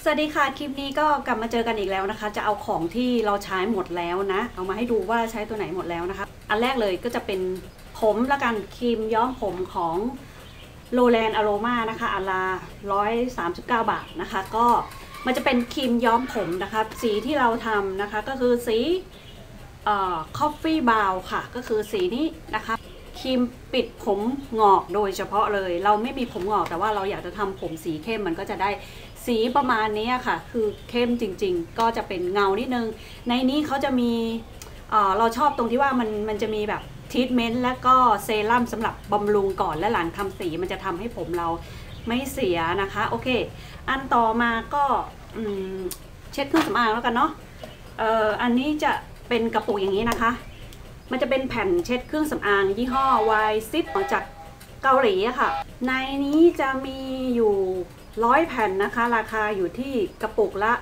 วัสดีค่ะคลิปนี้ก็กลับมาเจอกันอีกแล้วนะคะจะเอาของที่เราใช้หมดแล้วนะเอามาให้ดูว่าใช้ตัวไหนหมดแล้วนะคะอันแรกเลยก็จะเป็นผมละกันครีมย้อมผมของโรแลนด์อโรมานะคะอันละ139 บาทนะคะก็มันจะเป็นครีมย้อมผมนะคะสีที่เราทำนะคะก็คือสีคอฟฟี่บราวน์ค่ะก็คือสีนี้นะคะครีมปิดผมงอกโดยเฉพาะเลยเราไม่มีผมงอกแต่ว่าเราอยากจะทำผมสีเข้มมันก็จะได้สีประมาณนี้ค่ะคือเข้มจริงๆก็จะเป็นเงานิดนึงในนี้เขาจะมีเราชอบตรงที่ว่ามันจะมีแบบทรีทเมนต์และก็เซรั่มสำหรับบำรุงก่อนและหลังทำสีมันจะทำให้ผมเราไม่เสียนะคะโอเคอันต่อมาก็เช็ดเครื่องสำอางแล้วกันเนาะอันนี้จะเป็นกระปุกอย่างนี้นะคะมันจะเป็นแผ่นเช็ดเครื่องสำอางยี่ห้อ Y10 มาจากเกาหลีค่ะ ในนี้จะมีอยู่100 แผ่นนะคะราคาอยู่ที่กระปุกละ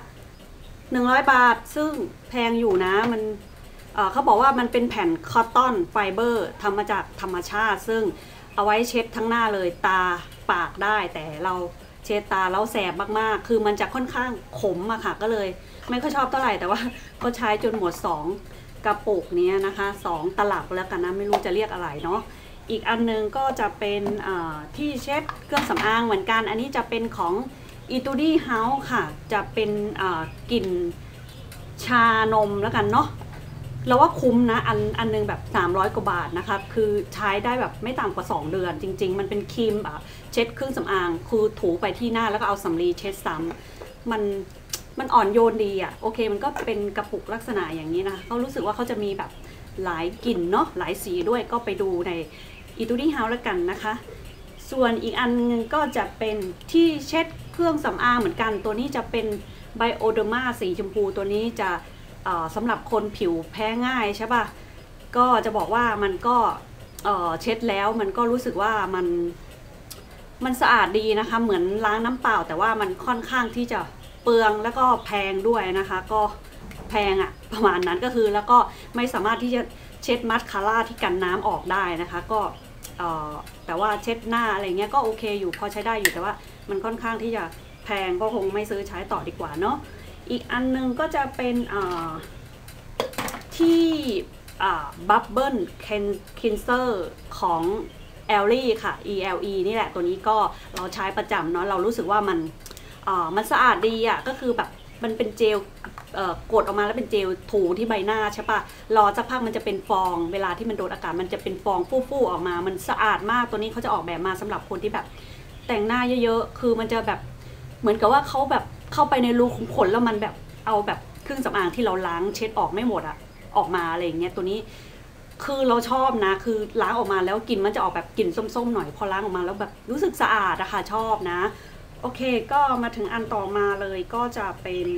100 บาทซึ่งแพงอยู่นะมันเขาบอกว่ามันเป็นแผ่นคอตตอนไฟเบอร์ทำมาจากธรรมชาติซึ่งเอาไว้เช็ดทั้งหน้าเลยตาปากได้แต่เราเช็ดตาแล้วแสบมากๆคือมันจะค่อนข้างขมอะค่ะก็เลยไม่ค่อยชอบเท่าไหร่แต่ว่าก็ใช้จนหมด2กระปุกนี้นะคะ2ตลับแล้วกันนะไม่รู้จะเรียกอะไรเนาะอีกอันนึงก็จะเป็นที่เช็ดเครื่องสำอางเหมือนกันอันนี้จะเป็นของ Etude House ค่ะจะเป็นกลิ่นชานมแล้วกันเนาะเราว่าคุ้มนะอันนึงแบบ300 กว่าบาทนะคะคือใช้ได้แบบไม่ต่ำกว่า2 เดือนจริงๆมันเป็นครีมเช็ดเครื่องสำอางคือถูไปที่หน้าแล้วก็เอาสำลีเช็ดซ้ำมันอ่อนโยนดีอ่ะโอเคมันก็เป็นกระปุกลักษณะอย่างนี้นะเขารู้สึกว่าเขาจะมีแบบหลายกลิ่นเนาะหลายสีด้วยก็ไปดูในEtude House แล้วกันนะคะส่วนอีกอันนึงก็จะเป็นที่เช็ดเครื่องสำอางเหมือนกันตัวนี้จะเป็น Bioderma สีชมพูตัวนี้จะสำหรับคนผิวแพ้ง่ายใช่ป่ะก็จะบอกว่ามันก็เช็ดแล้วมันก็รู้สึกว่ามันสะอาดดีนะคะเหมือนล้างน้ำเปล่าแต่ว่ามันค่อนข้างที่จะเปลืองแล้วก็แพงด้วยนะคะก็แพงอะประมาณนั้นก็คือแล้วก็ไม่สามารถที่จะเช็ดมัสคาร่าที่กันน้ำออกได้นะคะก็แต่ว่าเช็ดหน้าอะไรเงี้ยก็โอเคอยู่พอใช้ได้อยู่แต่ว่ามันค่อนข้างที่จะแพงก็คงไม่ซื้อใช้ต่อดีกว่าเนาะอีกอันนึงก็จะเป็นที่บับเบิ้ลคินเซอร์ของแอลลี่ค่ะ ELE นี่แหละตัวนี้ก็เราใช้ประจำเนาะเรารู้สึกว่ามันสะอาดดีอ่ะก็คือแบบมันเป็นเจลกดออกมาแล้วเป็นเจลถูที่ใบหน้าใช่ปะรอสักพักมันจะเป็นฟองเวลาที่มันโดนอากาศมันจะเป็นฟองฟู่ๆออกมามันสะอาดมากตัวนี้เขาจะออกแบบมาสำหรับคนที่แบบแต่งหน้าเยอะๆคือมันจะแบบเหมือนกับว่าเขาแบบเข้าไปในรูขุมขนแล้วมันแบบเอาแบบเครื่องสำอางที่เราล้างเช็ดออกไม่หมดอะออกมาอะไรอย่างเงี้ยตัวนี้คือเราชอบนะคือล้างออกมาแล้วกลิ่นมันจะออกแบบกลิ่นส้มๆหน่อยพอล้างออกมาแล้วแบบรู้สึกสะอาดอะค่ะชอบนะโอเคก็มาถึงอันต่อมาเลยก็จะเป็น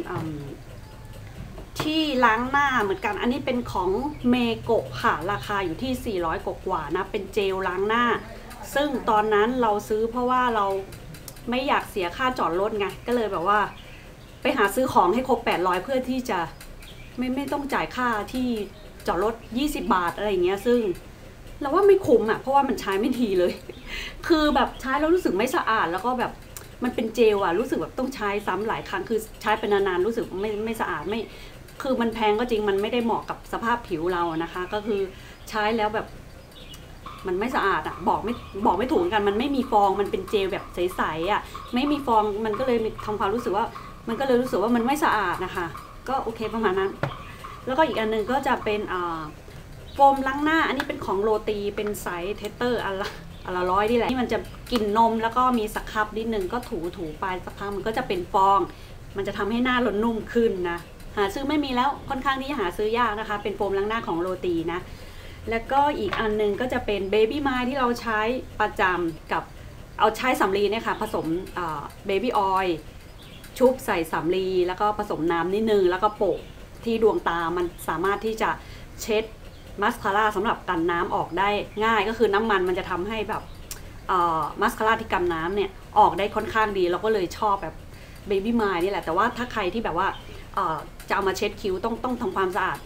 ที่ล้างหน้าเหมือนกันอันนี้เป็นของเมโกะค่ะราคาอยู่ที่400 กว่านะเป็นเจลล้างหน้าซึ่งตอนนั้นเราซื้อเพราะว่าเราไม่อยากเสียค่าจอดรถไงก็เลยแบบว่าไปหาซื้อของให้ครบ800เพื่อที่จะไม่ต้องจ่ายค่าที่จอดรถ20 บาทอะไรอย่างเงี้ยซึ่งเราว่าไม่คุ้มอ่ะเพราะว่ามันใช้ไม่ดีเลยคือแบบใช้แล้วรู้สึกไม่สะอาดแล้วก็แบบมันเป็นเจลอ่ะรู้สึกแบบต้องใช้ซ้ำหลายครั้งคือใช้เป็นนานๆรู้สึกไม่สะอาดไม่คือมันแพงก็จริงมันไม่ได้เหมาะกับสภาพผิวเรานะคะก็คือใช้แล้วแบบมันไม่สะอาดอ่ะบอกไม่ถูกกันมันไม่มีฟองมันเป็นเจลแบบใสๆอ่ะไม่มีฟองมันก็เลยทำความรู้สึกว่ามันก็เลยรู้สึกว่ามันไม่สะอาดนะคะก็โอเคประมาณนั้นแล้วก็อีกอันนึงก็จะเป็นโฟมล้างหน้าอันนี้เป็นของโรตีเป็นไซส์เทเตอร์อันละ100นี่แหละที่มันจะกลิ่นนมแล้วก็มีสครับนิดนึงก็ถูไปสักพักมันก็จะเป็นฟองมันจะทำให้หน้าเรานุ่มขึ้นนะหาซื้อไม่มีแล้วค่อนข้างที่จะหาซื้อยากนะคะเป็นโฟมล้างหน้าของโรตีนะแล้วก็อีกอันนึงก็จะเป็นเบบี้มายที่เราใช้ประจำกับเอาใช้สำลีเนี่ยค่ะผสมเบบี้ออยล์ชุบใส่สำลีแล้วก็ผสมน้ำนิดนึงแล้วก็โปะที่ดวงตามันสามารถที่จะเช็ดมัสคาร่าสำหรับกันน้ำออกได้ง่ายก็คือน้ำมันจะทำให้แบบมัสคาร่าที่กันน้ำเนี่ยออกได้ค่อนข้างดีเราก็เลยชอบแบบเบบี้มายนี่แหละแต่ว่าถ้าใครที่แบบว่าจะเอามาเช็ดคิ้วต้องทำความสะอาด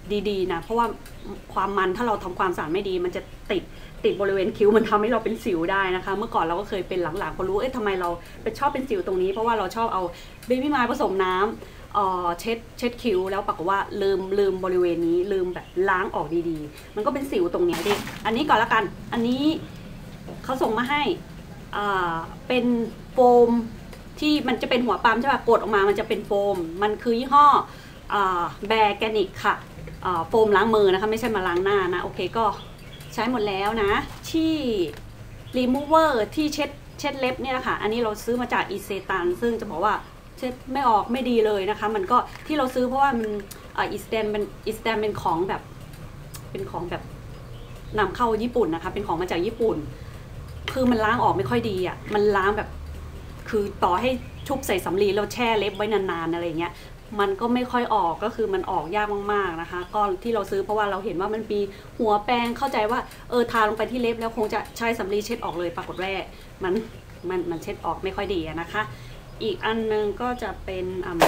ดีๆนะเพราะว่าความมันถ้าเราทำความสะอาดไม่ดีมันจะติดบริเวณคิ้วมันทำให้เราเป็นสิวได้นะคะเมื่อก่อนเราก็เคยเป็นหลังๆพอรู้ทำไมเราชอบเป็นสิวตรงนี้เพราะว่าเราชอบเอาเบบี้ไมล์ผสมน้ำเช็ดคิ้วแล้วปรากฏว่าลืมบริเวณนี้ลืมแบบล้างออกดีๆมันก็เป็นสิวตรงนี้ดิอันนี้ก่อนละกันอันนี้เขาส่งมาให้เป็นโฟมที่มันจะเป็นหัวปั๊มใช่ป่ะกดออกมามันจะเป็นโฟมมันคือยี่ห้อแบร์แกนิกค่ะโฟมล้างมือนะคะไม่ใช่มาล้างหน้านะโอเคก็ใช้หมดแล้วนะที่รีมูเวอร์ที่เช็ดเล็บเนี่ยแหละค่ะอันนี้เราซื้อมาจากอิเซตันซึ่งจะบอกว่าเช็ดไม่ออกไม่ดีเลยนะคะมันก็ที่เราซื้อเพราะว่ามันอิสแตมเป็นของแบบนำเข้าญี่ปุ่นนะคะเป็นของมาจากญี่ปุ่นคือมันล้างออกไม่ค่อยดีอ่ะมันล้างแบบคือต่อให้ชุบใส่สำลีแล้วแช่เล็บไว้นานๆอะไรเงี้ยมันก็ไม่ค่อยออกก็คือมันออกยากมากๆนะคะก็ที่เราซื้อเพราะว่าเราเห็นว่ามันมีหัวแปรงเข้าใจว่าทาลงไปที่เล็บแล้วคงจะใช้สำลีเช็ดออกเลยปรากฏว่ามันเช็ดออกไม่ค่อยดีนะคะอีกอันนึงก็จะเป็น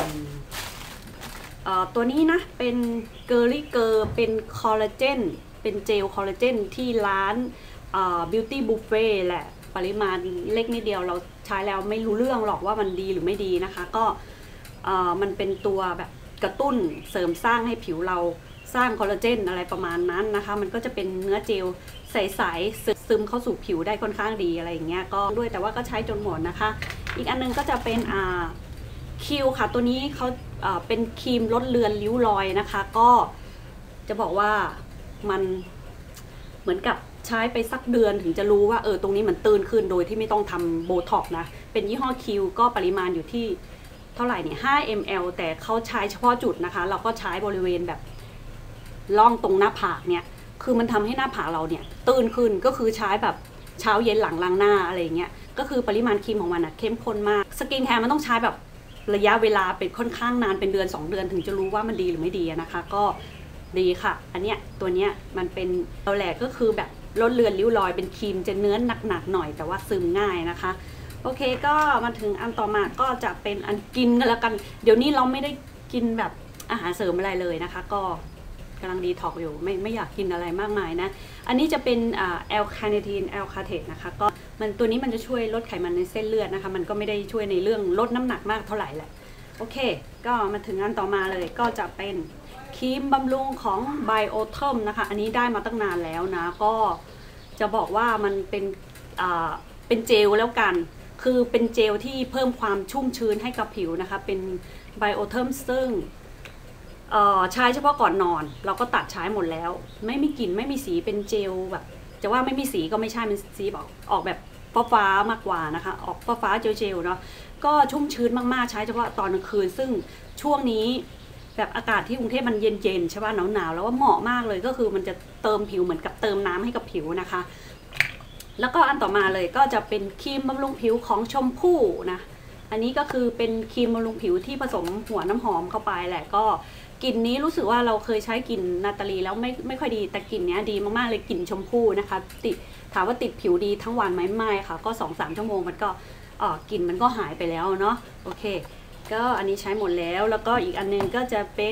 ตัวนี้นะเป็นเกอร์ลี่เกอร์เป็นคอลลาเจนเป็นเจลคอลลาเจนที่ร้านBeauty Buffet แหละปริมาณเล็กนิดเดียวเราใช้แล้วไม่รู้เรื่องหรอกว่ามันดีหรือไม่ดีนะคะก็มันเป็นตัวแบบกระตุ้นเสริมสร้างให้ผิวเราสร้างคอลลาเจนอะไรประมาณนั้นนะคะมันก็จะเป็นเนื้อเจลใสๆซึมเข้าสู่ผิวได้ค่อนข้างดีอะไรอย่างเงี้ยก็ด้วยแต่ว่าก็ใช้จนหมดนะคะอีกอันนึงก็จะเป็นคิวค่ะตัวนี้เขาเป็นครีมลดเลือนริ้วรอยนะคะก็จะบอกว่ามันเหมือนกับใช้ไปสักเดือนถึงจะรู้ว่าตรงนี้มันตื่นขึ้นโดยที่ไม่ต้องทำโบท็อกนะเป็นยี่ห้อคิวก็ปริมาณอยู่ที่เท่าไหร่เนี่ย5 ml แต่เขาใช้เฉพาะจุดนะคะเราก็ใช้บริเวณแบบล่องตรงหน้าผากเนี่ยคือมันทำให้หน้าผากเราเนี่ยตื่นขึ้นก็คือใช้แบบเช้าเย็นหลังล้างหน้าอะไรเงี้ยก็คือปริมาณครีมของมันนะเข้มข้นมากสกินแคร์มันต้องใช้แบบระยะเวลาเป็นค่อนข้างนานเป็นเดือน2 เดือนถึงจะรู้ว่ามันดีหรือไม่ดีนะคะก็ดีค่ะอันเนี้ยตัวเนี้ยมันเป็นตัวแหลกก็คือแบบลดเลือนริ้วรอยเป็นครีมจะเนื้อหนักๆหน่อยแต่ว่าซึมง่ายนะคะโอเคก็มาถึงอันต่อมาก็จะเป็นอันกินกันแล้วกันเดี๋ยวนี้เราไม่ได้กินแบบอาหารเสริมอะไรเลยนะคะก็กำลังดีท็อกอยู่ไม่อยากกินอะไรมากมายนะอันนี้จะเป็นแอลคาเนทีนแอลคาเทตนะคะก็มันตัวนี้มันจะช่วยลดไขมันในเส้นเลือดนะคะมันก็ไม่ได้ช่วยในเรื่องลดน้ำหนักมากเท่าไหร่แหละโอเคก็มาถึงอันต่อมาเลยก็จะเป็นครีมบำรุงของ Bioterm นะคะอันนี้ได้มาตั้งนานแล้วนะก็จะบอกว่ามันเป็นเจลแล้วกันคือเป็นเจลที่เพิ่มความชุ่มชื้นให้กับผิวนะคะเป็น Bioterm ซึ่งใช้เฉพาะก่อนนอนเราก็ตัดใช้หมดแล้วไม่มีกลิ่นไม่มีสีเป็นเจลแบบจะว่าไม่มีสีก็ไม่ใช่เป็นสีออกแบบฟ้ามากกว่านะคะออกฟ้าเจลเนาะก็ชุ่มชื้นมากๆใช้เฉพาะตอนกลางคืนซึ่งช่วงนี้แบบอากาศที่กรุงเทพมันเย็นๆใช่ป่ะหนาวๆแล้วว่าเหมาะมากเลยก็คือมันจะเติมผิวเหมือนกับเติมน้ำให้กับผิวนะคะแล้วก็อันต่อมาเลยก็จะเป็นครีมบำรุงผิวของชมพู่นะอันนี้ก็คือเป็นครีมบำรุงผิวที่ผสมหัวน้ำหอมเข้าไปแหละก็กลิ่นนี้รู้สึกว่าเราเคยใช้กลิ่นนาตาลีแล้วไม่ค่อยดีแต่กลิ่นนี้ดีมากๆเลยกลิ่นชมพู่นะคะถามว่าติดผิวดีทั้งวันไหมไม่ค่ะก็ 2-3 ชั่วโมงมันก็กลิ่นมันก็หายไปแล้วเนาะโอเคก็อันนี้ใช้หมดแล้วแล้วก็อีกอันนึงก็จะเป็น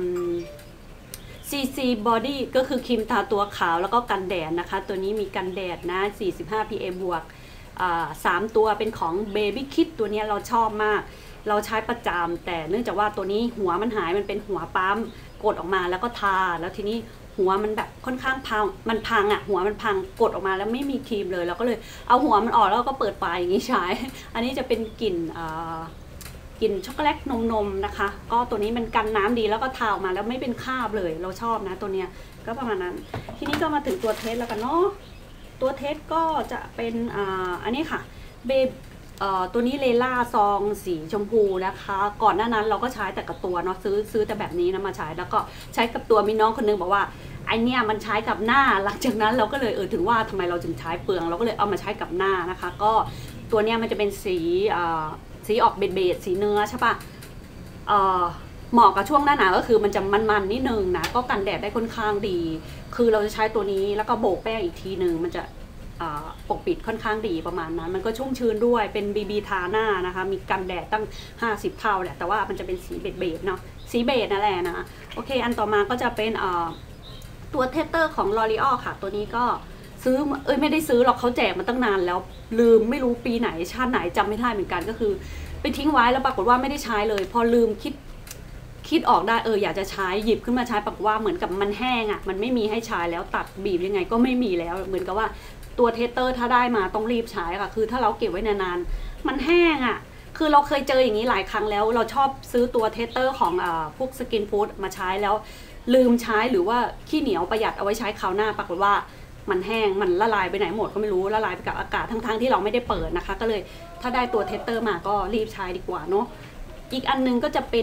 CC Body ก็คือครีมทาตัวขาวแล้วก็กันแดดนะคะตัวนี้มีกันแดดนะ45 PA บวก3 ตัวเป็นของ Baby Kit ตัวนี้เราชอบมากเราใช้ประจำแต่เนื่องจากว่าตัวนี้หัวมันหายมันเป็นหัวปั๊มกดออกมาแล้วก็ทาแล้วทีนี้หัวมันแบบค่อนข้างพังมันพังอ่ะหัวมันพังกดออกมาแล้วไม่มีครีมเลยเราก็เลยเอาหัวมันออกแล้วก็เปิดปลายอย่างนี้ใช้อันนี้จะเป็นกลิ่นช็อกโกแลตนมนะคะก็ตัวนี้มันกันน้ำดีแล้วก็ทาออกมาแล้วไม่เป็นคราบเลยเราชอบนะตัวเนี้ยก็ประมาณนั้นทีนี้ก็มาถึงตัวเทสแล้วกันเนาะตัวเทสก็จะเป็นอันนี้ค่ะตัวนี้เลล่าซองสีชมพูนะคะก่อนหน้านั้นเราก็ใช้แต่กับตัวเนาะซื้อแต่แบบนี้นะมาใช้แล้วก็ใช้กับตัวมีน้องคนนึงบอกว่าไอเนี้ยมันใช้กับหน้าหลังจากนั้นเราก็เลยถึงว่าทำไมเราจึงใช้เปลืองเราก็เลยเอามาใช้กับหน้านะคะก็ตัวเนี้ยมันจะเป็นสีออกเบจสีเนื้อใช่ปะเหมาะกับช่วงหน้าหนาวก็คือมันจะมันนิดนึงนะก็กันแดดได้ค่อนข้างดีคือเราจะใช้ตัวนี้แล้วก็โบกแป้งอีกทีนึงมันจะปกปิดค่อนข้างดีประมาณนั้นมันก็ชุ่มชื้นด้วยเป็น BB ทาหน้านะคะมีกันแดดตั้ง50 เท่าแหละแต่ว่ามันจะเป็นสีเบจเนาะสีเบจนั่นแหละนะโอเคอันต่อมาก็จะเป็นตัวเทสเตอร์ของ L'Oreal ค่ะตัวนี้ก็ซื้อไม่ได้ซื้อหรอกเขาแจกมาตั้งนานแล้วลืมไม่รู้ปีไหนชาติไหนจำไม่ได้เหมือนกันก็คือไปทิ้งไว้แล้วปรากฏว่าไม่ได้ใช้เลยพอลืมคิดออกได้อยากจะใช้หยิบขึ้นมาใช้ปรากฏว่าเหมือนกับมันแห้งอ่ะมันไม่มีให้ใช้แล้วตัดบีบยังไงก็ไม่มีแล้วเหมือนกับว่าตัวเทสเตอร์ถ้าได้มาต้องรีบใช้ค่ะคือถ้าเราเก็บไว้นานๆมันแห้งอ่ะคือเราเคยเจออย่างนี้หลายครั้งแล้วเราชอบซื้อตัวเทสเตอร์ของพวกสกินฟู้ดมาใช้แล้วลืมใช้หรือว่าขี้เหนียวประหยัดเอาไว้ใช้คราวหน้าปรากฏว่ามันแห้งมันละลายไปไหนหมดก็ไม่รู้ละลายไปกับอากาศทั้งที่เราไม่ได้เปิดนะคะก็เลยถ้าได้ตัวเทสเตอร์มาก็รีบใช้ดีกว่าเนาะอีกอันนึงก็จะเป็น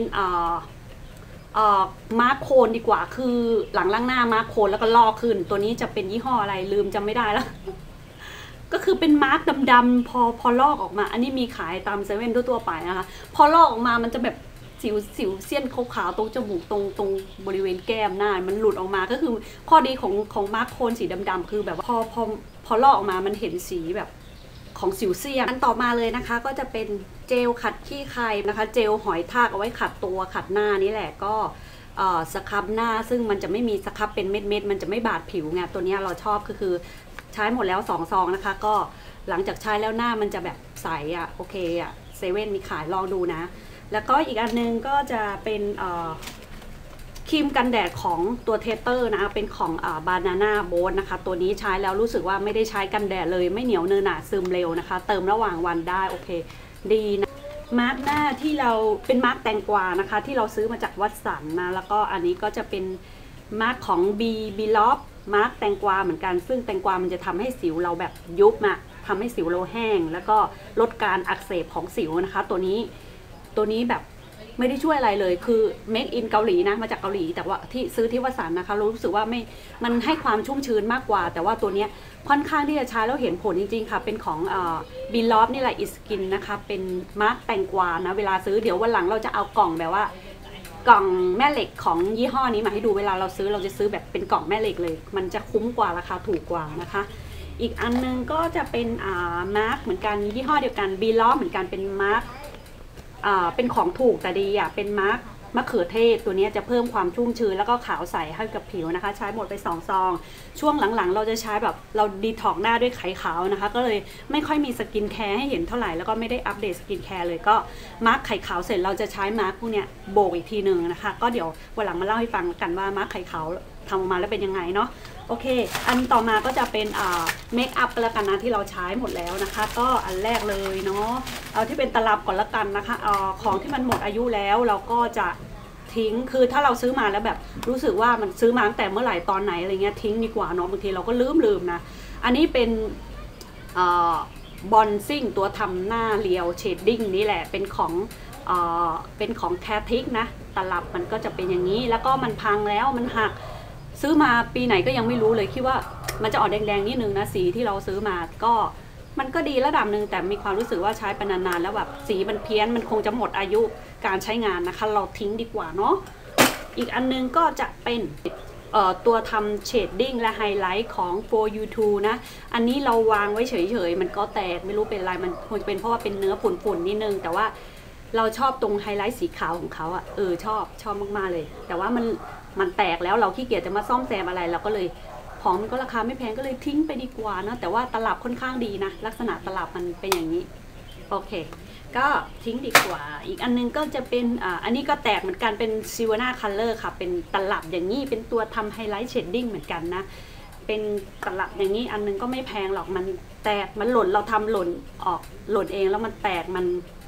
มาร์คโคนดีกว่าคือหลังล้างหน้ามาร์คโคนแล้วก็ลอกขึ้นตัวนี้จะเป็นยี่ห้ออะไรลืมจำไม่ได้แล้ว ก็คือเป็นมาร์คดำๆพอลอกออกมาอันนี้มีขายตามเซเว่นทั่วไปนะคะพอลอกออกมามันจะแบบสิวเสี้ยนขาวๆตรงจมูกตรงบริเวณแก้มหน้ามันหลุดออกมาก็คือข้อดีของมาร์คโคนสีดำๆคือแบบพอลอกออกมามันเห็นสีแบบของสิวเสี้ยนอันต่อมาเลยนะคะก็จะเป็นเจลขัดขี้ใครนะคะเจลหอยทากเอาไว้ขัดตัวขัดหน้านี่แหละก็สครับหน้าซึ่งมันจะไม่มีสครับเป็นเม็ดมันจะไม่บาดผิวไงตัวนี้เราชอบก็คือใช้หมดแล้ว2 ซองนะคะก็หลังจากใช้แล้วหน้ามันจะแบบใสโอเคเซเว่นมีขายลองดูนะแล้วก็อีกอันนึงก็จะเป็นครีมกันแดดของตัวเทสเตอร์นะเป็นของบานาน่าโบ๊ทนะคะตัวนี้ใช้แล้วรู้สึกว่าไม่ได้ใช้กันแดดเลยไม่เหนียวเนอะหนะซึมเร็วนะคะเติมระหว่างวันได้โอเคดีนะมาร์กหน้าที่เราเป็นมาร์กแตงกวานะคะที่เราซื้อมาจากวัดสันนะแล้วก็อันนี้ก็จะเป็นมาร์กของบีล็อบมาร์กแตงกวาเหมือนกันซึ่งแตงกวามันจะทำให้สิวเราแบบยุบทำให้สิวเราแห้งแล้วก็ลดการอักเสบของสิวนะคะตัวนี้แบบไม่ได้ช่วยอะไรเลยคือ make in เกาหลีนะมาจากเกาหลีแต่ว่าที่ซื้อที่วัสันนะคะรู้สึกว่ามันให้ความชุ่มชื้นมากกว่าแต่ว่าตัวนี้ค่อนข้างที่จะใช้แล้วเห็นผลจริงๆค่ะเป็นของบิลลอฟนี่แหละอิสกินนะคะเป็นมาร์กแตงกวานะเวลาซื้อเดี๋ยววันหลังเราจะเอากล่องแบบว่ากล่องแม่เหล็กของยี่ห้อนี้มาให้ดูเวลาเราซื้อเราจะซื้อแบบเป็นกล่องแม่เหล็กเลยมันจะคุ้มกว่าราคาถูกกว่านะคะอีกอันนึงก็จะเป็นมาร์กเหมือนกันยี่ห้อเดียวกันบิลลอฟเหมือนกันเป็นมาร์กเป็นของถูกแต่ดีเป็นมาร์กมะเขือเทศตัวนี้จะเพิ่มความชุ่มชื้นแล้วก็ขาวใสให้กับผิวนะคะใช้หมดไป2 ซองช่วงหลังๆเราจะใช้แบบเราดีท็อกหน้าด้วยไขขาวนะคะก็เลยไม่ค่อยมีสกินแคร์ให้เห็นเท่าไหร่แล้วก็ไม่ได้อัปเดตสกินแคร์เลยก็มาร์กไขขาวเสร็จเราจะใช้มาร์กพวกเนี้ยโบกอีกทีหนึ่งนะคะก็เดี๋ยววันหลังมาเล่าให้ฟังกันว่ามาร์กไขขาวทำออกมาแล้วเป็นยังไงเนาะโอเคอันต่อมาก็จะเป็นเมคอัพแล้วกันนะที่เราใช้หมดแล้วนะคะก็อันแรกเลยเนาะเอาที่เป็นตลับก่อนละกันนะคะของที่มันหมดอายุแล้วเราก็จะทิ้งคือถ้าเราซื้อมาแล้วแบบรู้สึกว่ามันซื้อมาตั้งแต่เมื่อไหร่ตอนไหนอะไรเงี้ยทิ้งดีกว่าเนาะบางทีเราก็ลืมนะอันนี้เป็นบอนซิ่งตัวทำหน้าเรียวเชดดิ้งนี่แหละเป็นของแคทิกนะตลับมันก็จะเป็นอย่างนี้แล้วก็มันพังแล้วมันหักซื้อมาปีไหนก็ยังไม่รู้เลยคิดว่ามันจะออกแดงๆนิดนึงนะสีที่เราซื้อมาก็มันก็ดีระดับหนึ่งแต่มีความรู้สึกว่าใช้ไปนานๆแล้วแบบสีมันเพี้ยนมันคงจะหมดอายุการใช้งานนะคะเราทิ้งดีกว่าเนาะอีกอันนึงก็จะเป็นตัวทำเชดดิ้งและไฮไลท์ของ For You To นะอันนี้เราวางไว้เฉยๆมันก็แตกไม่รู้เป็นอะไรมันคงเป็นเพราะว่าเป็นเนื้อฝุ่นๆนิดนึงแต่ว่าเราชอบตรงไฮไลท์สีขาวของเขาชอบมากๆเลยแต่ว่ามันแตกแล้วเราขี้เกียจจะมาซ่อมแซมอะไรเราก็เลยของมันก็ราคาไม่แพงก็เลยทิ้งไปดีกว่านะแต่ว่าตลับค่อนข้างดีนะลักษณะตลับมันเป็นอย่างนี้โอเคก็ทิ้งดีกว่าอีกอันนึงก็จะเป็นอันนี้ก็แตกเหมือนกันเป็นซิวาน่าคัลเลอร์ค่ะเป็นตลับอย่างนี้เป็นตัวทำไฮไลท์เชดดิ้งเหมือนกันนะเป็นตลับอย่างนี้อันนึงก็ไม่แพงหรอกมันแตกมันหล่นเราทำหล่นเองแล้วมันแตกมัน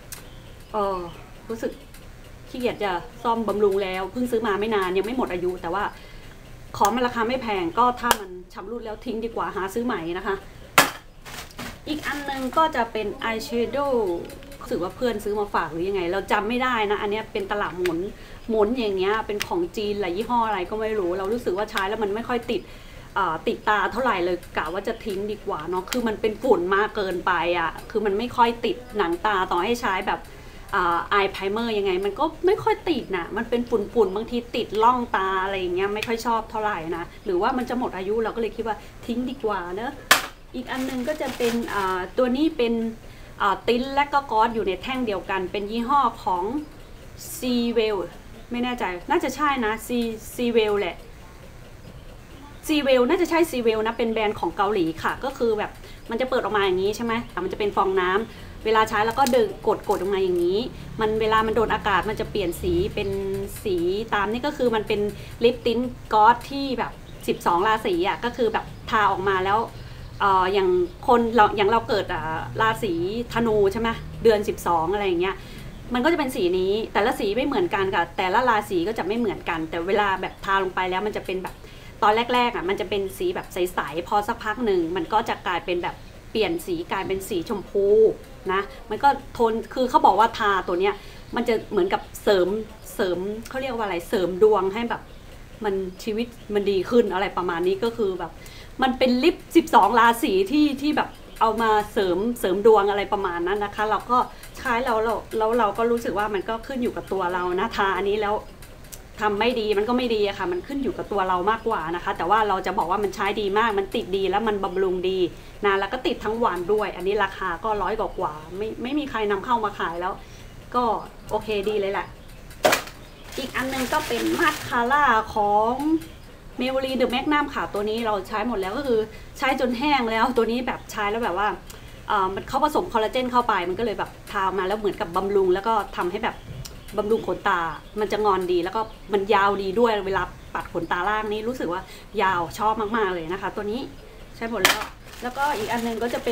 รู้สึกขี้เกียจจะซ่อมบำรุงแล้วเพิ่งซื้อมาไม่นานยังไม่หมดอายุแต่ว่าของมันราคาไม่แพงก็ถ้ามันชำรุดแล้วทิ้งดีกว่าหาซื้อใหม่นะคะอีกอันนึงก็จะเป็นอายแชโดว์รู้สึกว่าเพื่อนซื้อมาฝากหรือยังไงเราจำไม่ได้นะอันนี้เป็นตลับหมุนอย่างเงี้ยเป็นของจีนหลายยี่ห้ออะไรก็ไม่รู้เรารู้สึกว่าใช้แล้วมันไม่ค่อยติดตาเท่าไหร่เลยกะว่าจะทิ้งดีกว่าเนาะคือมันเป็นฝุ่นมากเกินไปคือมันไม่ค่อยติดหนังตาต่อให้ใช้แบบอายไพรเมอร์ยังไงมันก็ไม่ค่อยติดนะมันเป็นฝุ่นบางทีติดล่องตาอะไรอย่างเงี้ยไม่ค่อยชอบเท่าไหร่นะหรือว่ามันจะหมดอายุเราก็เลยคิดว่าทิ้งดีกว่าเนอะอีกอันนึงก็จะเป็นตัวนี้เป็นติ้นและก็ก๊อซอยู่ในแท่งเดียวกันเป็นยี่ห้อของซีเวลไม่แน่ใจน่าจะใช่นะซีเวลแหละซีเวลน่าจะใช่ซีเวลนะเป็นแบรนด์ของเกาหลีค่ะก็คือแบบมันจะเปิดออกมาอย่างนี้ใช่ไหมมันจะเป็นฟองน้ำเวลาใช้แล้วก็ดึงกดออกมาอย่างนี้มันเวลามันโดนอากาศมันจะเปลี่ยนสีเป็นสีตามนี่ก็คือมันเป็นลิปติ้นก๊อซที่แบบ12ราศีอ่ะก็คือแบบทาออกมาแล้วอย่างคนเราเกิดราศีธนูใช่ไหมเดือน12อะไรอย่างเงี้ยมันก็จะเป็นสีนี้แต่ละสีไม่เหมือนกันค่ะแต่ละราศีก็จะไม่เหมือนกันแต่เวลาแบบทาลงไปแล้วมันจะเป็นแบบตอนแรกๆอ่ะมันจะเป็นสีแบบใสๆพอสักพักหนึ่งมันก็จะกลายเป็นแบบเปลี่ยนสีกลายเป็นสีชมพูนะมันก็โทนคือเขาบอกว่าทาตัวเนี้ยมันจะเหมือนกับเสริมเขาเรียกว่าอะไรเสริมดวงให้แบบมันชีวิตมันดีขึ้นอะไรประมาณนี้ก็คือแบบมันเป็นลิป12ราศีที่แบบเอามาเสริมดวงอะไรประมาณนั้นนะคะเราก็ใช้เราก็รู้สึกว่ามันก็ขึ้นอยู่กับตัวเรานะทาอันนี้แล้วทำไม่ดีมันก็ไม่ดีอะค่ะมันขึ้นอยู่กับตัวเรามากกว่านะคะแต่ว่าเราจะบอกว่ามันใช้ดีมากมันติดดีแล้วมันบำรุงดีนะแล้วก็ติดทั้งวันด้วยอันนี้ราคาก็100 กว่าไม่มีใครนำเข้ามาขายแล้วก็โอเคดีเลยแหละอีกอันนึงก็เป็นมาสคาร่าของเมเบลีเดอะแมกนัมค่ะตัวนี้เราใช้หมดแล้วก็คือใช้จนแห้งแล้วตัวนี้แบบใช้แล้วแบบว่ามันเขาผสมคอลลาเจนเข้าไปมันก็เลยแบบทามาแล้วเหมือนกับบำรุงแล้วก็ทำให้แบบบำรุงขนตามันจะงอนดีแล้วก็มันยาวดีด้วยเวลาปัดขนตาล่างนี้รู้สึกว่ายาวชอบมากๆเลยนะคะตัวนี้ใช้หมดแล้วก็อีกอันนึงก็จะเป็น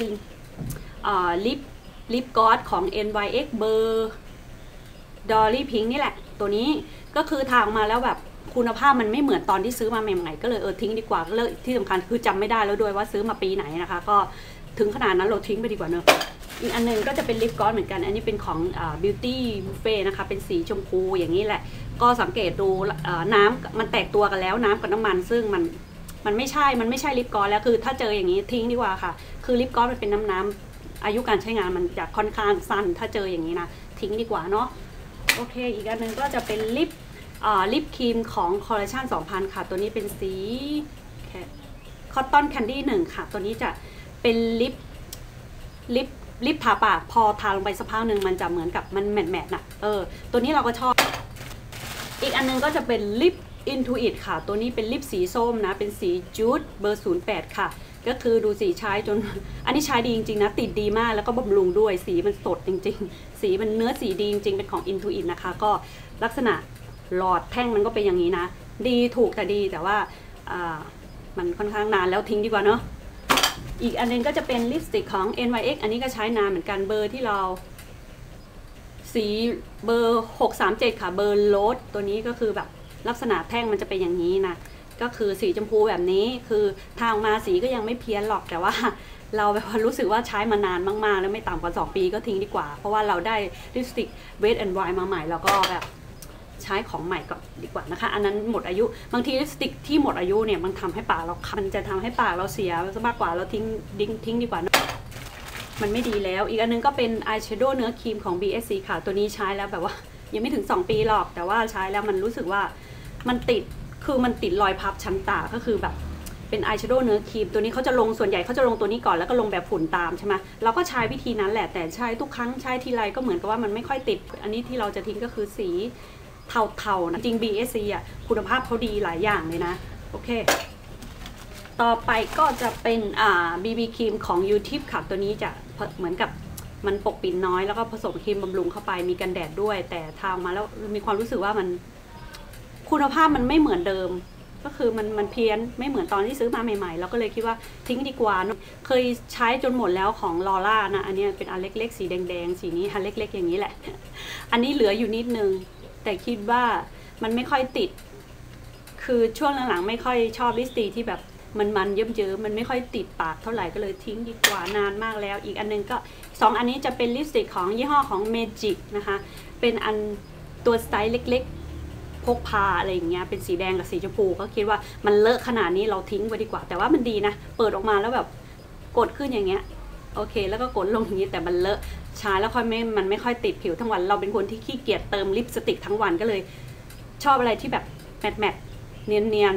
ลิปก๊อซของ NYX เบอร์ดอลลี่พิงค์นี่แหละตัวนี้ก็คือทาออกมาแล้วแบบคุณภาพมันไม่เหมือนตอนที่ซื้อมาใหม่ๆก็เลยทิ้งดีกว่าเลิกที่สำคัญคือจำไม่ได้แล้วด้วยว่าซื้อมาปีไหนนะคะก็ถึงขนาดนั้นเราทิ้งไปดีกว่าเนอะอีกอันนึงก็จะเป็นลิปก๊อซเหมือนกันอันนี้เป็นของ Beauty Buffet นะคะเป็นสีชมพูอย่างนี้แหละก็สังเกตดูน้ำมันแตกตัวกันแล้วน้ำกับน้ำมันซึ่งมันไม่ใช่ลิปก๊อซแล้วคือถ้าเจออย่างนี้ทิ้งดีกว่าค่ะคือลิปก๊อซมันเป็นน้ำอายุการใช้งานมันจะค่อนข้างสั้นถ้าเจออย่างนี้นะทิ้งดีกว่าเนาะโอเคอีกอันนึงก็จะเป็นลิปครีมของคอลเลคชัน 2000 ค่ะตัวนี้เป็นสีคอตตอนแคนดี้1ค่ะตัวนี้จะเป็นลิปทาปากพอทาลงไปสักพักหนึ่งมันจะเหมือนกับมันแมทนะตัวนี้เราก็ชอบอีกอันนึงก็จะเป็นลิป Intuit ค่ะตัวนี้เป็นลิปสีส้มนะเป็นสีจูดเบอร์ 08 ค่ะก็คือดูสีใช้จนอันนี้ใช้ดีจริงๆนะติดดีมากแล้วก็บำรุงด้วยสีมันสดจริงๆสีมันเนื้อสีดีจริงๆเป็นของ Intuit นะคะก็ลักษณะหลอดแท่งมันก็เป็นอย่างนี้นะดีถูกแต่ดีแต่ว่ามันค่อนข้างนานแล้วทิ้งดีกว่าเนาะอีกอันนึงก็จะเป็นลิปสติกของ NYX อันนี้ก็ใช้นานเหมือนกันเบอร์ที่เราสีเบอร์637ค่ะเบอร์โรสตัวนี้ก็คือแบบลักษณะแท่งมันจะเป็นอย่างนี้นะก็คือสีชมพูแบบนี้คือทางมาสีก็ยังไม่เพี้ยนหรอกแต่ว่าเราแบบรู้สึกว่าใช้มานานมากๆแล้วไม่ต่ำกว่า2 ปีก็ทิ้งดีกว่าเพราะว่าเราได้ลิปสติก Wet n Wild มาใหม่แล้วก็แบบใช้ของใหม่ก็ดีกว่านะคะอันนั้นหมดอายุบางทีลิปสติกที่หมดอายุเนี่ยมันทำให้ปากเราคันจะทำให้ปากเราเสียมากกว่าเราทิ้งดีกว่ามันไม่ดีแล้วอีกอันนึงก็เป็นอายแชโดว์เนื้อครีมของ BSC ค่ะตัวนี้ใช้แล้วแบบว่ายังไม่ถึง2 ปีหรอกแต่ว่าใช้แล้วมันรู้สึกว่ามันติดรอยพับชั้นตาก็คือแบบเป็นอายแชโดว์เนื้อครีมตัวนี้เขาจะลงส่วนใหญ่เขาจะลงตัวนี้ก่อนแล้วก็ลงแบบฝุ่นตามใช่ไหมเราก็ใช้วิธีนั้นแหละแต่ใช้ทุกครั้งใช้ทีไรก็เหมือนกับว่ามันไม่ค่อยติดอันนี้ที่เราจะทิ้งก็คือสีเทาๆนะจริง BSC อ่ะคุณภาพเขาดีหลายอย่างเลยนะโอเคต่อไปก็จะเป็นBB ครีมของ UTIP ค่ะตัวนี้จะเหมือนกับมันปกปิดน้อยแล้วก็ผสมครีมบำรุงเข้าไปมีกันแดดด้วยแต่ทามาแล้วมีความรู้สึกว่ามันคุณภาพมันไม่เหมือนเดิมก็คือมันเพี้ยนไม่เหมือนตอนที่ซื้อมาใหม่ๆเราก็เลยคิดว่าทิ้งดีกว่าเคยใช้จนหมดแล้วของลอร่านะอันนี้เป็นอันเล็กๆสีแดงๆสีนี้อันเล็กๆอย่างนี้แหละอันนี้เหลืออยู่นิดนึงแต่คิดว่ามันไม่ค่อยติดคือช่วงหลังๆไม่ค่อยชอบลิปสติกที่แบบมันเยิ้มๆมันไม่ค่อยติดปากเท่าไหร่ก็เลยทิ้งดีกว่านานมากแล้วอีกอันนึงก็2 อันนี้จะเป็นลิปสติกของยี่ห้อของ Magic นะคะเป็นอันตัวสไตล์เล็กๆพกพาอะไรอย่างเงี้ยเป็นสีแดงกับสีชมพูก็คิดว่ามันเลอะขนาดนี้เราทิ้งไปดีกว่าแต่ว่ามันดีนะเปิดออกมาแล้วแบบกดขึ้นอย่างเงี้ยโอเคแล้วก็กดลงอย่างนี้แต่มันเลอะใช้แล้วมันไม่ค่อยติดผิวทั้งวันเราเป็นคนที่ขี้เกียจเติมลิปสติกทั้งวันก็เลยชอบอะไรที่แบบแมทเนียน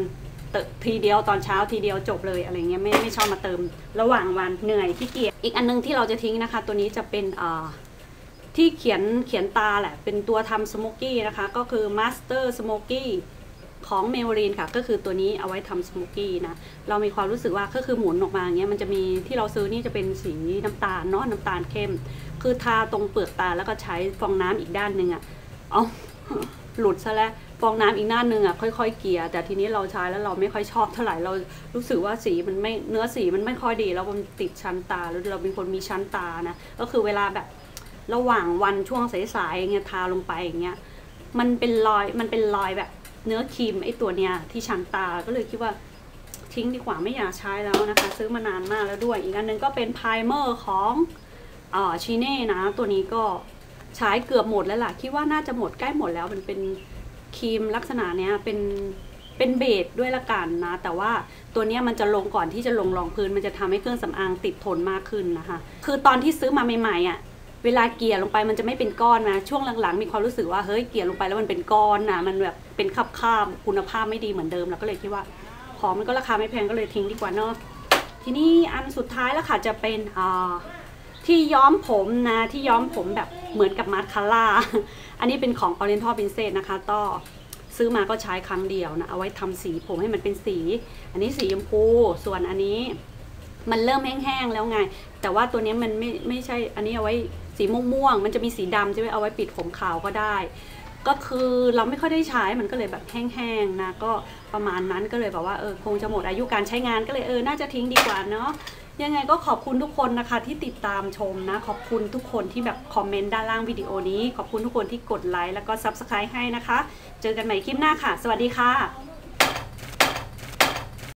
ทีเดียวตอนเช้าทีเดียวจบเลยอะไรเงี้ยไม่ชอบมาเติมระหว่างวันเหนื่อยขี้เกียจอีกอันนึงที่เราจะทิ้งนะคะตัวนี้จะเป็นที่เขียนตาแหละเป็นตัวทำสโมกี้นะคะก็คือ Master Smoky ของเมล Marine ค่ะก็คือตัวนี้เอาไว้ทำสโมกี้นะเรามีความรู้สึกว่าก็คือหมุนออกมาอย่างเงี้ยมันจะมีที่เราซื้อนี่จะเป็นสีน้ำตาลเนาะน้ำตาลเข้มคือทาตรงเปลือกตาแล้วก็ใช้ฟองน้ำอีกด้านหนึ่งเอาหลุดซะแล้วฟองน้ำอีกด้านหนึ่งค่อยๆเกลี่ยแต่ทีนี้เราใช้แล้วเราไม่ค่อยชอบเท่าไหร่เรารู้สึกว่าสีมันไม่เนื้อสีมันไม่ค่อยดีแล้วมันติดชั้นตาแล้วเราเป็นคนมีชั้นตานะก็คือเวลาแบบระหว่างวันช่วงสายๆอย่างเงี้ยทาลงไปอย่างเงี้ยมันเป็นรอยแบบเนื้อครีมไอตัวเนี้ยที่ชั้นตาก็เลยคิดว่าทิ้งดีกว่าไม่อยากใช้แล้วนะคะซื้อมานานมากแล้วด้วยอีกอันนึงก็เป็นไพรเมอร์ของชีเน่นะตัวนี้ก็ใช้เกือบหมดแล้วล่ะคิดว่าน่าจะหมดใกล้หมดแล้วมันเป็นครีมลักษณะเนี้ยเป็นเบสด้วยละกันนะแต่ว่าตัวนี้มันจะลงก่อนที่จะลงรองพื้นมันจะทำให้เครื่องสำอางติดทนมากขึ้นนะคะคือตอนที่ซื้อมาใหม่ๆเวลาเกลี่ยลงไปมันจะไม่เป็นก้อนนะช่วงหลังๆมีความรู้สึกว่าเฮ้ยเกลี่ยลงไปแล้วมันเป็นก้อนนะมันแบบเป็นคาบคุณภาพไม่ดีเหมือนเดิมแล้วก็เลยคิดว่าของมันก็ราคาไม่แพงก็เลยทิ้งดีกว่าเนาะทีนี้อันสุดท้ายแล้วค่ะจะเป็นที่ย้อมผมนะที่ย้อมผมแบบเหมือนกับมาสคาร่าอันนี้เป็นของ Oriental Princess นะคะก็ซื้อมาก็ใช้ครั้งเดียวนะเอาไว้ทำสีผมให้มันเป็นสีอันนี้สีชมพูส่วนอันนี้มันเริ่มแห้งๆแล้วไงแต่ว่าตัวนี้มันไม่ใช่อันนี้เอาไว้สีม่วงๆมันจะมีสีดำใช่ไหมเอาไว้ปิดผมขาวก็ได้ก็คือเราไม่ค่อยได้ใช้มันก็เลยแบบแห้งๆนะก็ประมาณนั้นก็เลยแบบว่าคงจะหมดอายุการใช้งานก็เลยน่าจะทิ้งดีกว่าเนาะยังไงก็ขอบคุณทุกคนนะคะที่ติดตามชมนะขอบคุณทุกคนที่แบบคอมเมนต์ด้านล่างวิดีโอนี้ขอบคุณทุกคนที่กดไลค์แล้วก็ Subscribe ให้นะคะเจอกันใหม่คลิปหน้าค่ะสวัสดีค่ะ